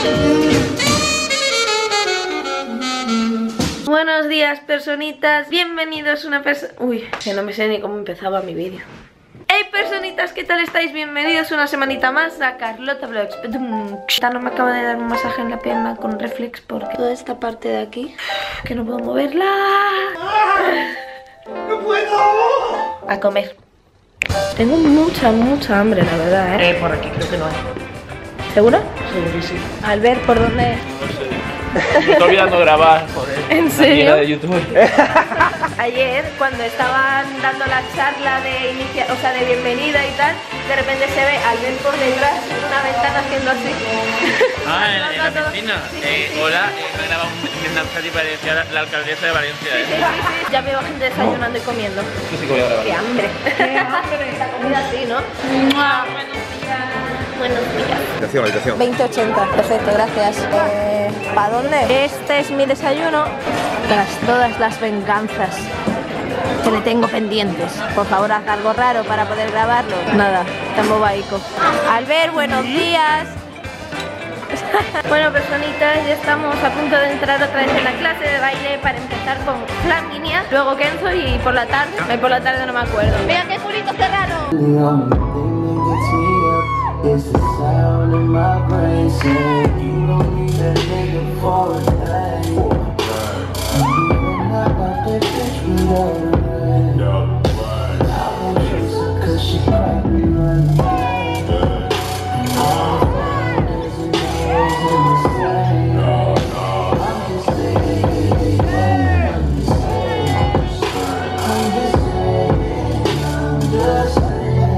Buenos días, personitas. Bienvenidos a una persona... Uy, que no me sé ni cómo empezaba mi vídeo. Hey, personitas, ¿qué tal estáis? Bienvenidos una semanita más a Carlota Vlogs. No me acaba de dar un masaje en la pierna con reflex porque toda esta parte de aquí, que no puedo moverla. ¡No puedo! A comer. Tengo mucha hambre, la verdad, ¿eh? Por aquí creo que no hay. ¿Seguro? Segurísimo. Albert, ¿por dónde? Me estoy olvidando grabar, joder. ¿En serio? La de YouTube. Ayer, cuando estaban dando la charla de de bienvenida y tal, de repente se ve a Albert por detrás en una ventana haciendo así. En la piscina. Hola, me grabado un Snapchat y parecía la alcaldesa de Valencia. Sí. Ya veo gente desayunando y comiendo. Yo sí que voy a grabar. ¡Qué hambre! ¡Qué hambre! La comida así, ¿no? Buenos días. Habitación. 2080, perfecto, gracias. ¿Para dónde? Este es mi desayuno. Tras todas las venganzas que le tengo pendientes. Por favor, haz algo raro para poder grabarlo. Nada, tan bobaico. Albert, buenos días. Bueno, personitas, ya estamos a punto de entrar otra vez en la clase de baile para empezar con Flaminia, luego Kenzo y por la tarde no me acuerdo. ¡Mira qué culito serrano! It's the sound in my brain saying you don't need a nigga for a thing. When I got that bitch without a ring, I won't chase her 'cause she cracked me right back. All the finders and nails in the same. I'm just saying, I'm just saying.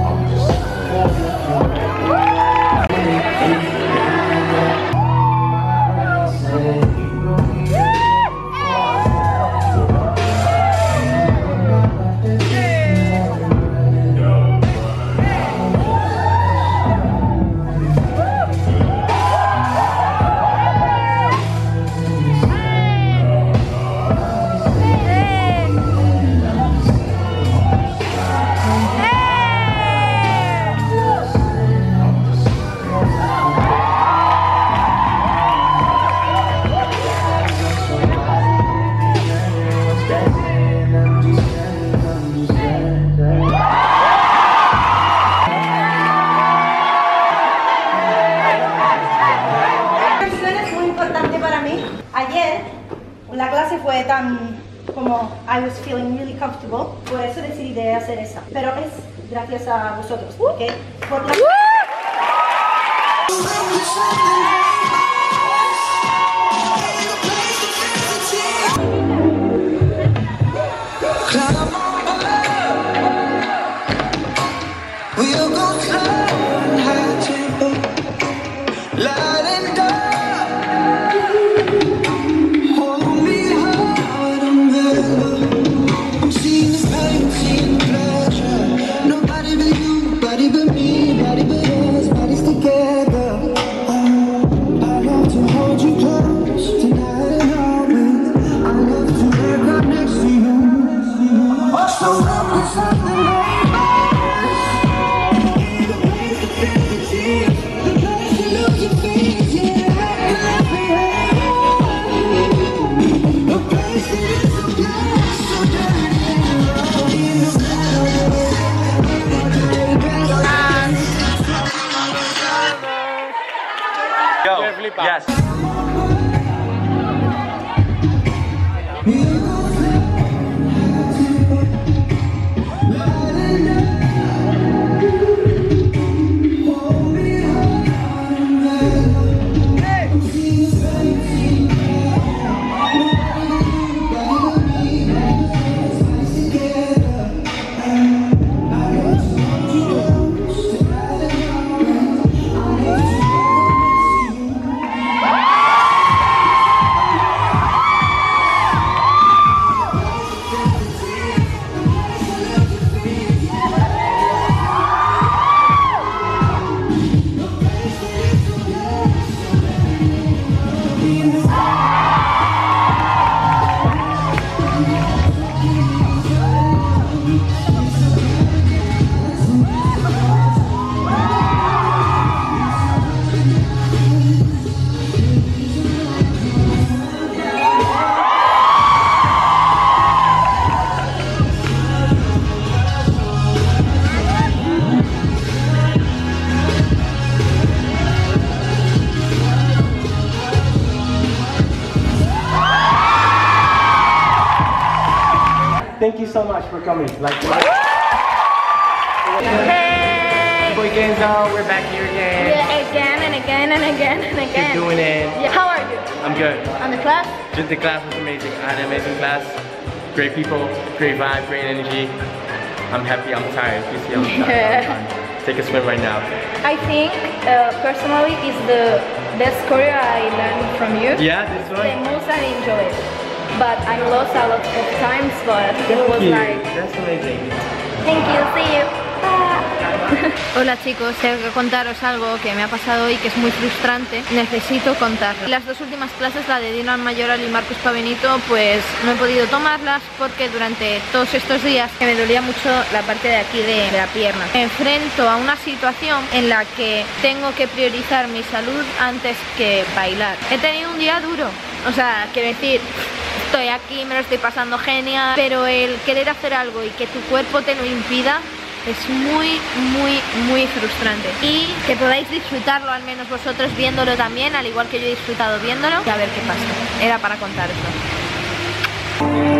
Ayer la clase fue tan como I was feeling really comfortable, por eso decidí de hacer esa. Pero es gracias a vosotros, ¿ok? Por la... Yes. thank you so much for coming. Hey! Boy Genzo, we're back here again. Yeah, again and again and again and again. Keep doing it. Yeah. How are you? I'm good. On the class? Just the class was amazing. I had an amazing class. Great people, great vibe, great energy. I'm happy, I'm tired. You see, I'm tired. Take a swim right now. I think personally is the best choreo I learned from you. Yeah, this The one? most I enjoyed. But I lost a lot of times, but it was like, That's amazing. thank you, see you. Hola chicos, tengo que contaros algo que me ha pasado hoy que es muy frustrante. Necesito contarlo. Las dos últimas clases, la de Dylan Mayoral y Marcus Pabenito, pues no he podido tomarlas porque durante todos estos días que me dolía mucho la parte de aquí de la pierna. Me enfrento a una situación en la que tengo que priorizar mi salud antes que bailar. He tenido un día duro, o sea, quiero decir, estoy aquí, me lo estoy pasando genial, pero el querer hacer algo y que tu cuerpo te lo impida es muy, muy, muy frustrante. Y que podáis disfrutarlo al menos vosotros viéndolo también, al igual que yo he disfrutado viéndolo, y a ver qué pasa. Era para contar eso.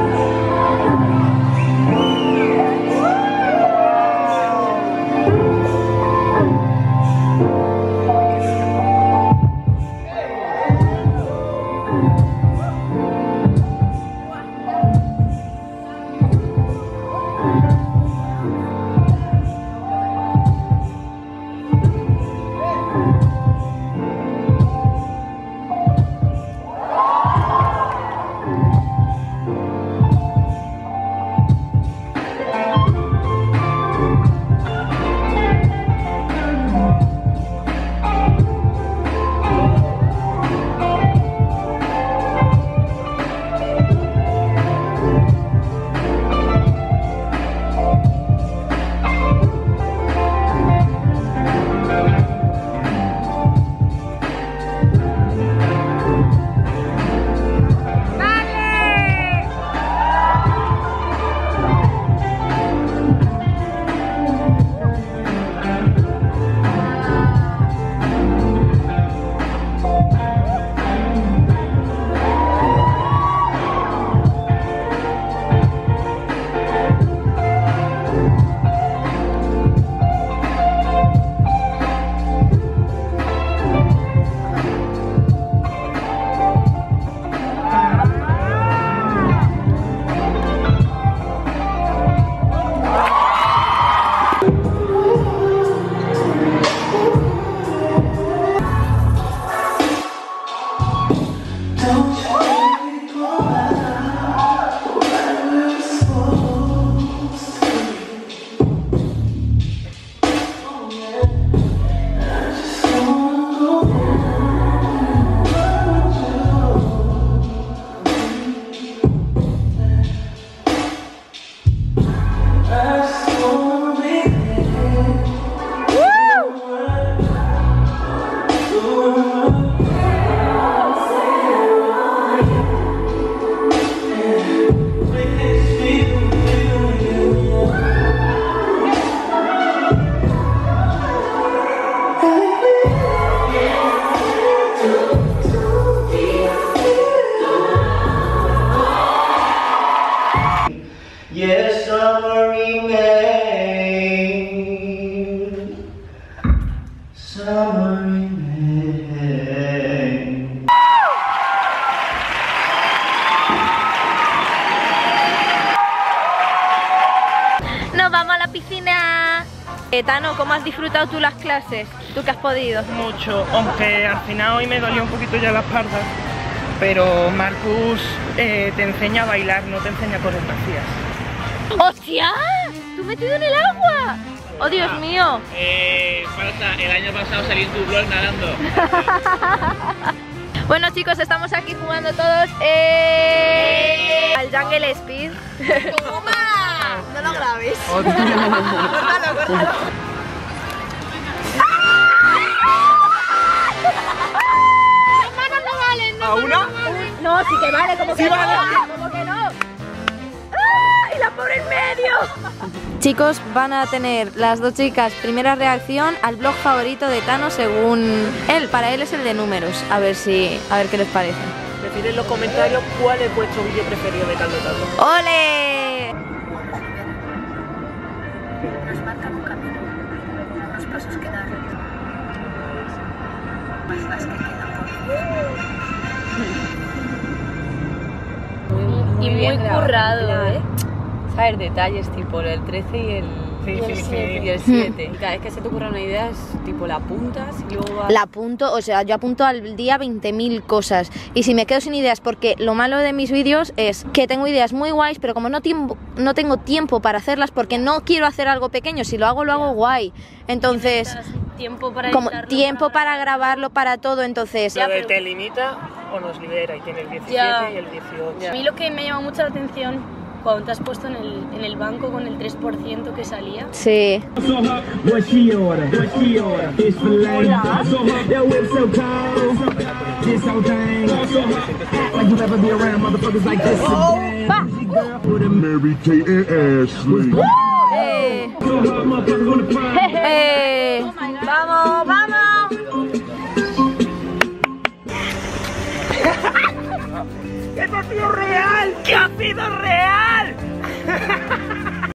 Yes, summer remains. Summer remains. Nos vamos a la piscina. Tano, ¿cómo has disfrutado tú las clases? ¿Tú qué has podido? Mucho, aunque al final hoy me dolió un poquito ya la espalda, pero Marcus te enseña a bailar, no te enseña coreografías. ¡Hostia! ¡Tú metido en el agua! ¡Oh, Dios mío! Falta, el año pasado salí en tu blog nadando. Bueno chicos, estamos aquí jugando todos al Jungle Speed. ¡Toma! No lo grabes. Córtalo, córtalo. ¿A una? No, sí que vale, como que no. Como que no. ¡Ah! ¡Y la pobre en medio! Chicos, van a tener las dos chicas primera reacción al blog favorito de Tano según él. Para él es el de números. A ver qué les parece. Decid en los comentarios cuál es vuestro vídeo preferido de Caldo Tano. ¡Ole! pues os queda más las que quedan por y muy currado, ¿eh? ¿Sabes? Detalles tipo el 13 y el... Sí. Y el 7. Cada vez que se te ocurra una idea es tipo la apuntas y luego vas... La apunto, o sea, yo apunto al día 20.000 cosas. Y si me quedo sin ideas, porque lo malo de mis vídeos es que tengo ideas muy guays, pero como no tengo tiempo para hacerlas, porque no quiero hacer algo pequeño, si lo hago guay. Entonces, tiempo para como editarlo, tiempo para grabarlo, para todo, entonces... Pero te limita o nos libera y tiene el 17 y el 18. A mí lo que me llama mucho la atención cuando te has puesto en el banco con el 3% que salía. Sí. ¡Vamos, vamos! ¡Esto ha sido real! ¡Que ha sido real!